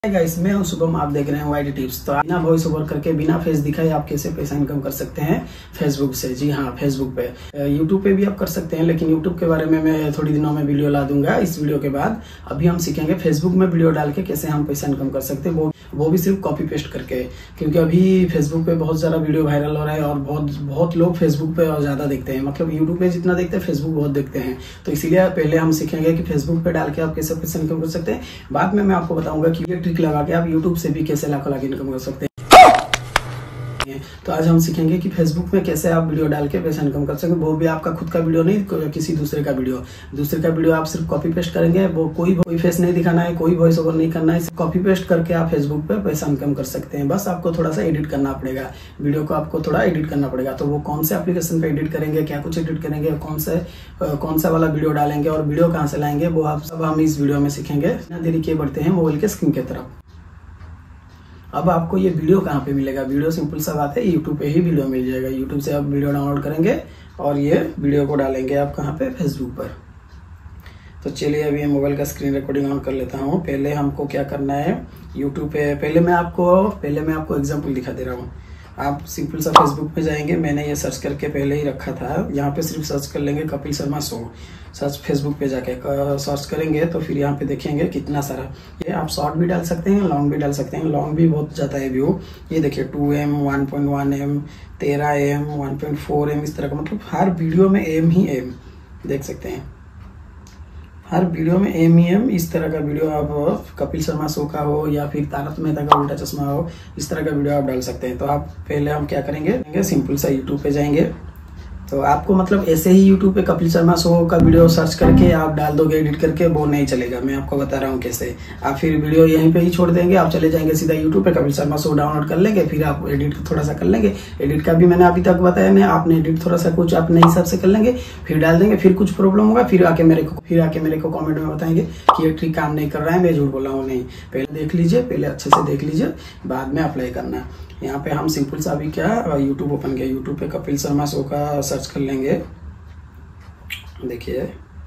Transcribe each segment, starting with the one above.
Guys, मैं हूं शुभम। आप देख रहे हैं वाईटी टिप्स। तो बिना वॉइस ओवर करके बिना फेस दिखाए आप कैसे पैसा इनकम कर सकते हैं फेसबुक से। जी हाँ, फेसबुक पे। यूट्यूब पे भी आप कर सकते हैं, लेकिन यूट्यूब के बारे में मैं थोड़ी दिनों में वीडियो ला दूंगा इस वीडियो के बाद। अभी हम सीखेंगे फेसबुक में वीडियो डाल के कैसे हम पैसा इनकम कर सकते हैं, वो भी सिर्फ कॉपी पेस्ट करके। क्योंकि अभी फेसबुक पे बहुत सारा वीडियो वायरल हो रहा है और बहुत लोग फेसबुक पे ज्यादा देखते हैं। मतलब यूट्यूब पे जितना देखते हैं फेसबुक बहुत देखते हैं। तो इसीलिए पहले हम सीखेंगे कि फेसबुक पे डाल के आप कैसे पैसा इनकम कर सकते हैं। बाद में मैं आपको बताऊंगा कि ये ट्रिक लगा के आप यूट्यूब से भी कैसे लाखों लाख इनकम कर सकते हैं। तो आज हम सीखेंगे कि फेसबुक में कैसे आप वीडियो डाल के पैसा इनकम कर सकते हैं। वो भी आपका खुद का वीडियो नहीं, किसी दूसरे का वीडियो आप सिर्फ कॉपी पेस्ट करेंगे। वो कोई फेस नहीं दिखाना है, कोई वॉइस ओवर नहीं करना है। कॉपी पेस्ट करके आप फेसबुक पे पैसा इनकम कर सकते हैं। बस आपको थोड़ा सा एडिट करना पड़ेगा, वीडियो को आपको थोड़ा एडिट करना पड़ेगा। तो वो कौन से एप्लीकेशन पे एडिट करेंगे, क्या कुछ एडिट करेंगे, कौन सा वाला वीडियो डालेंगे और वीडियो कहाँ से लाएंगे, वो आप सब हम इस वीडियो में सीखेंगे। बिना देरी किए बढ़ते हैं मोबाइल के स्क्रीन की तरफ। अब आपको ये वीडियो कहाँ पे मिलेगा? वीडियो सिंपल सा बात है, यूट्यूब पे ही वीडियो मिल जाएगा। यूट्यूब से आप वीडियो डाउनलोड करेंगे और ये वीडियो को डालेंगे आप कहाँ पे? फेसबुक पर। तो चलिए अभी मोबाइल का स्क्रीन रिकॉर्डिंग ऑन कर लेता हूँ। पहले हमको क्या करना है, यूट्यूब पे पहले मैं आपको एग्जाम्पल दिखा दे रहा हूँ। आप सिंपल सा फेसबुक पे जाएंगे। मैंने ये सर्च करके पहले ही रखा था। यहाँ पे सिर्फ सर्च कर लेंगे Kapil Sharma show. Search Facebook पे जाके सर्च करेंगे तो फिर यहाँ पे देखेंगे कितना सारा। ये आप शॉर्ट भी डाल सकते हैं, लॉन्ग भी डाल सकते हैं। लॉन्ग भी बहुत जाता है व्यू। ये देखिए 2M, 1.1M, 13M, 1.4M, इस तरह का। मतलब हर वीडियो में एम ही एम देख सकते हैं। हर वीडियो में एम ही एम। इस तरह का वीडियो आप कपिल शर्मा शो का हो या फिर तारक मेहता का उल्टा चश्मा हो, इस तरह का वीडियो आप डाल सकते हैं। तो आप पहले हम क्या करेंगे, सिंपल सा यूट्यूब पे जाएंगे। तो आपको मतलब ऐसे ही यूट्यूब पे कपिल शर्मा शो का वीडियो सर्च करके आप डाल दोगे एडिट करके, वो नहीं चलेगा। मैं आपको बता रहा हूँ कैसे। आप फिर वीडियो यहीं पे ही छोड़ देंगे, आप चले जाएंगे सीधा यूट्यूब पे, कपिल शर्मा शो डाउनलोड कर लेंगे। फिर आप एडिट थोड़ा सा कर लेंगे। एडिट का भी मैंने अभी तक बताया नहीं, आपने एडिट थोड़ा सा कुछ अपने हिसाब से कर लेंगे, फिर डाल देंगे। फिर कुछ प्रॉब्लम होगा फिर आके मेरे को कमेंट में बताएंगे कि ये ट्रिक काम नहीं कर रहा है, मैं झूठ बोला हूँ। नहीं, पहले देख लीजिए, पहले अच्छे से देख लीजिए, बाद में अप्लाई करना। यहाँ पे हम सिंपल सा अभी क्या यूट्यूब ओपन किया। यूट्यूब पे कपिल शर्मा शो का सर्च कर लेंगे। देखिए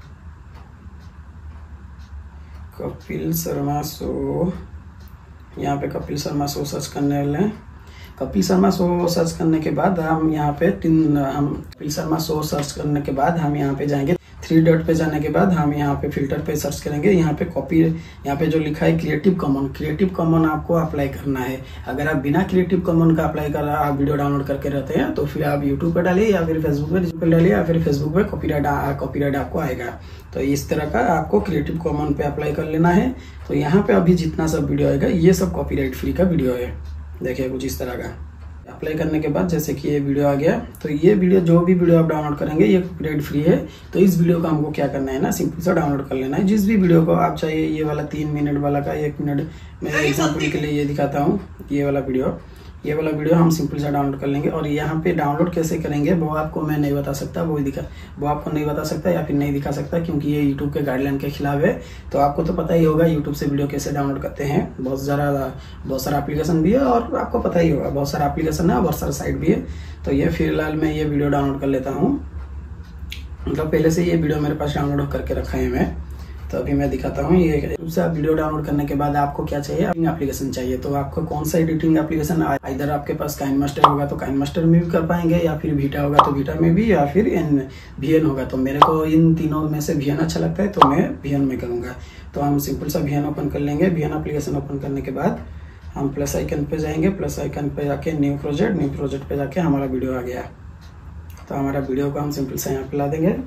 कपिल शर्मा शो, यहाँ पे कपिल शर्मा शो सर्च करने वाले हैं। कपिल शर्मा शो सर्च करने के बाद हम यहाँ पे कपिल शर्मा शो सर्च करने के बाद हम यहाँ पे जाएंगे। 3 डॉट पे जाने के बाद हम यहाँ पे फिल्टर पे सर्च करेंगे। यहाँ पे यहाँ पे जो लिखा है क्रिएटिव कॉमन आपको अप्लाई करना है। अगर आप बिना क्रिएटिव कॉमन का अप्लाई कर रहा आप वीडियो डाउनलोड करके रहते हैं तो फिर आप यूट्यूब पे डालिए या फिर फेसबुक पे डालिए या फिर फेसबुक पे कॉपीराइट आपको आएगा। तो इस तरह का आपको क्रिएटिव कॉमन पे अप्लाई कर लेना है। तो यहाँ पे अभी जितना सब वीडियो आएगा ये सब कॉपीराइट फ्री का वीडियो है। देखिए कुछ इस तरह का। अप्लाई करने के बाद जैसे कि ये वीडियो आ गया, तो ये वीडियो जो भी वीडियो आप डाउनलोड करेंगे ये कॉपीराइट फ्री है। तो इस वीडियो को हमको क्या करना है ना, सिंपल सा डाउनलोड कर लेना है। जिस भी वीडियो को आप चाहिए, ये वाला 3 मिनट वाला का 1 मिनट, मैं एग्जाम्पल के लिए ये दिखाता हूँ। ये वाला वीडियो हम सिंपल सा डाउनलोड कर लेंगे। और यहाँ पे डाउनलोड कैसे करेंगे वो आपको मैं नहीं बता सकता, वो आपको नहीं बता सकता या फिर नहीं दिखा सकता, क्योंकि ये यूट्यूब के गाइडलाइन के खिलाफ है। तो आपको तो पता ही होगा यूट्यूब से वीडियो कैसे डाउनलोड करते हैं। बहुत सारा एप्लीकेशन भी है और आपको पता ही होगा बहुत सारा एप्लीकेशन है और बहुत सारा साइट भी है। तो ये फिलहाल मैं ये वीडियो डाउनलोड कर लेता हूँ। मतलब पहले से ये वीडियो मेरे पास डाउनलोड करके रखा है मैं। तो अभी मैं दिखाता हूँ। ये वीडियो डाउनलोड करने के बाद आपको क्या चाहिए, एप्लीकेशन चाहिए। तो आपको कौन सा एडिटिंग एप्लीकेशन, इधर आपके पास काइनमास्टर होगा तो काइनमास्टर में भी कर पाएंगे, या फिर वीटा होगा तो वीटा में भी, या फिर VN होगा। तो मेरे को इन तीनों में से VN अच्छा लगता है तो मैं VN में करूँगा। तो हम सिंपल सा VN ओपन कर लेंगे। VN एप्लीकेशन ओपन करने के बाद हम प्लस आइकन पे जाएंगे। प्लस आइकन पे जाके न्यू प्रोजेक्ट पे जाके हमारा वीडियो आ गया। तो हमारा वीडियो को हम सिंपल सा यहाँ पे ला देंगे।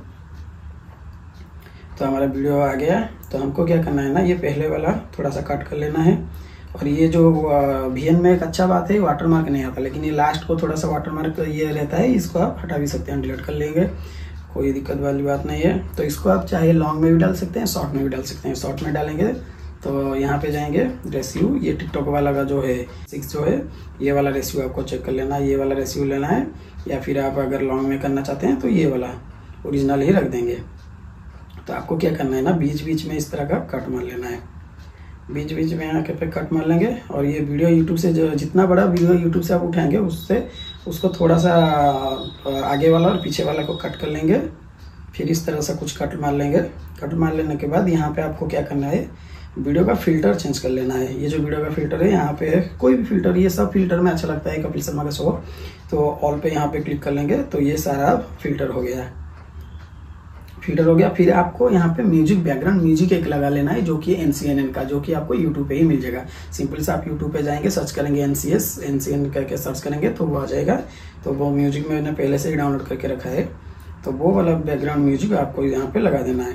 तो हमारा वीडियो आ गया। तो हमको क्या करना है ना, ये पहले वाला थोड़ा सा कट कर लेना है। और ये जो VN में एक अच्छा बात है वाटरमार्क नहीं आता, लेकिन ये लास्ट को थोड़ा सा वाटरमार्क ये रहता है। इसको आप हटा भी सकते हैं, डिलीट कर लेंगे, कोई दिक्कत वाली बात नहीं है। तो इसको आप चाहे लॉन्ग में भी डाल सकते हैं, शॉर्ट में भी डाल सकते हैं। शॉर्ट में डालेंगे तो यहाँ पे जाएंगे रेशियो, ये टिकटॉक वाला का जो है 6 जो है, ये वाला रेशियो आपको चेक कर लेना है। ये वाला रेशियो लेना है, या फिर आप अगर लॉन्ग में करना चाहते हैं तो ये वाला ओरिजिनल ही रख देंगे। तो आपको क्या करना है ना, बीच बीच में इस तरह का कट मार लेना है। बीच बीच में यहाँ पे कट मार लेंगे। और ये वीडियो यूट्यूब से जितना बड़ा वीडियो यूट्यूब से आप उठाएंगे उसको थोड़ा सा आगे वाला और पीछे वाला को कट कर लेंगे। फिर इस तरह से कुछ कट मार लेंगे। कट मार लेने के बाद यहाँ पे आपको क्या करना है, वीडियो का फिल्टर चेंज कर लेना है। ये जो वीडियो का फिल्टर है यहाँ पे कोई भी फिल्टर, ये सब फिल्टर में अच्छा लगता है कपिल शर्मा का शो, तो ऑल पे यहाँ पे क्लिक कर लेंगे तो ये सारा फिल्टर हो गया है। फिल्टर हो गया। फिर आपको यहाँ पे म्यूजिक, बैकग्राउंड म्यूजिक एक लगा लेना है जो कि NCNN का, जो कि आपको यूट्यूब पे ही मिल जाएगा। सिंपल से आप यूट्यूब पे जाएंगे, सर्च करेंगे NCN करके सर्च करेंगे तो वो आ जाएगा। तो वो म्यूजिक मैंने पहले से ही डाउनलोड करके रखा है, तो वो वाला बैकग्राउंड म्यूजिक आपको यहाँ पे लगा देना है।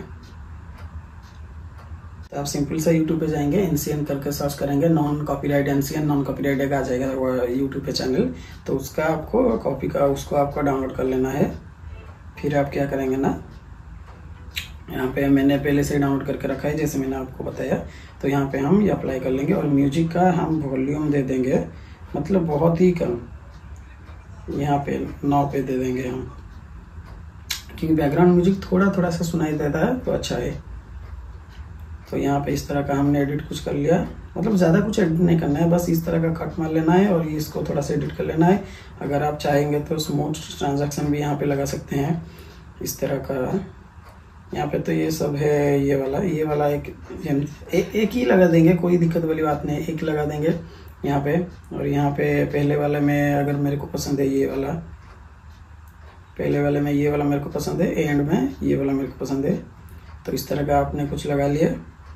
तो आप सिंपल से यूट्यूब पे जाएंगे, NCN करके सर्च करेंगे, non copyright NCN non copyright एक आ जाएगा वो यूट्यूब पे चैनल, तो उसका आपको कॉपी का उसको आपको डाउनलोड कर लेना है। फिर आप क्या करेंगे ना, यहाँ पे मैंने पहले से डाउनलोड करके रखा है जैसे मैंने आपको बताया, तो यहाँ पे हम ये अप्लाई कर लेंगे और म्यूजिक का हम वॉल्यूम दे देंगे, मतलब बहुत ही कम, यहाँ पे 9 पे दे देंगे हम, क्योंकि बैकग्राउंड म्यूजिक थोड़ा थोड़ा सा सुनाई देता है तो अच्छा है। तो यहाँ पे इस तरह का हमने एडिट कुछ कर लिया, मतलब ज़्यादा कुछ एडिट नहीं करना है, बस इस तरह का कट मार लेना है और इसको थोड़ा सा एडिट कर लेना है। अगर आप चाहेंगे तो स्मूथ ट्रांजैक्शन भी यहाँ पे लगा सकते हैं इस तरह का। यहाँ पे तो ये सब है, ये वाला एक ही लगा देंगे, कोई दिक्कत वाली बात नहीं, एक लगा देंगे यहाँ पे। और यहाँ पे पहले वाले में अगर मेरे को पसंद है ये वाला, पहले वाले में ये वाला मेरे को पसंद है, एंड में ये वाला मेरे को पसंद है, तो इस तरह का आपने कुछ लगा लिया।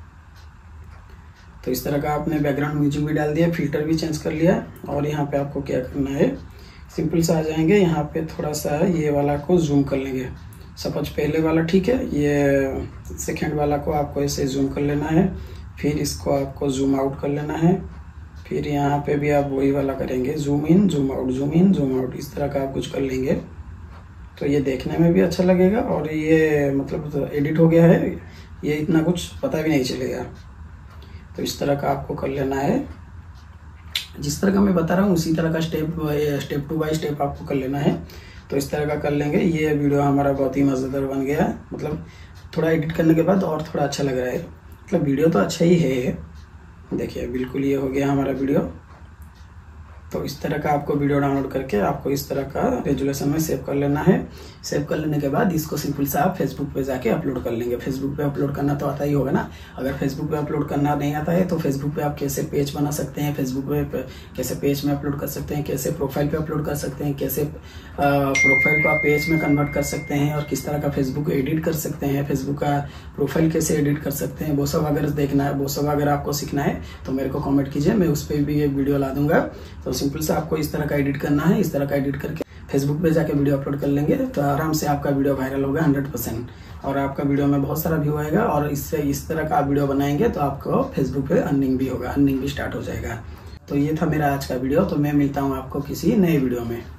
तो इस तरह का आपने बैकग्राउंड म्यूजिक भी डाल दिया, फिल्टर भी चेंज कर लिया। और यहाँ पे आपको क्या करना है, सिंपल सा आ जाएंगे, यहाँ पे थोड़ा सा ये वाला को जूम कर लेंगे। सपोज पहले वाला ठीक है, ये सेकंड वाला को आपको ऐसे जूम कर लेना है, फिर इसको आपको जूम आउट कर लेना है। फिर यहाँ पे भी आप वही वाला करेंगे, zoom in zoom out, zoom in zoom out, इस तरह का आप कुछ कर लेंगे तो ये देखने में भी अच्छा लगेगा और ये मतलब तो एडिट हो गया है, ये इतना कुछ पता भी नहीं चलेगा। तो इस तरह का आपको कर लेना है, जिस तरह का मैं बता रहा हूँ उसी तरह का स्टेप 2 बाय स्टेप आपको कर लेना है। तो इस तरह का कर लेंगे। ये वीडियो हमारा बहुत ही मज़ेदार बन गया, मतलब थोड़ा एडिट करने के बाद और थोड़ा अच्छा लग रहा है, मतलब वीडियो तो अच्छा ही है। देखिए बिल्कुल ये हो गया हमारा वीडियो। तो इस तरह का आपको वीडियो डाउनलोड करके आपको इस तरह का रेजुलेशन में सेव कर लेना है। सेव कर लेने के बाद इसको सिंपल से आप फेसबुक पे जाके अपलोड कर लेंगे। फेसबुक पे अपलोड करना तो आता ही होगा ना। अगर फेसबुक पे अपलोड करना नहीं आता है तो फेसबुक पे आप कैसे पेज बना सकते हैं, फेसबुक पे कैसे पेज में अपलोड कर सकते हैं, कैसे प्रोफाइल पे अपलोड कर सकते हैं, कैसे प्रोफाइल को आप पेज में कन्वर्ट कर सकते हैं, और किस तरह का फेसबुक एडिट कर सकते हैं, फेसबुक का प्रोफाइल कैसे एडिट कर सकते हैं, वो सब अगर देखना है, वो सब अगर आपको सीखना है तो मेरे को कमेंट कीजिए, मैं उस पर भी एक वीडियो ला दूंगा। तो सिंपल से आपको इस तरह का एडिट करना है। इस तरह का एडिट करके फेसबुक पे जाके वीडियो अपलोड कर लेंगे तो आराम से आपका वीडियो वायरल होगा 100%, और आपका वीडियो में बहुत सारा व्यू आएगा। और इससे इस तरह का आप वीडियो बनाएंगे तो आपको फेसबुक पे अर्निंग भी होगा, अर्निंग भी स्टार्ट हो जाएगा। तो ये था मेरा आज का वीडियो। तो मैं मिलता हूँ आपको किसी नए वीडियो में।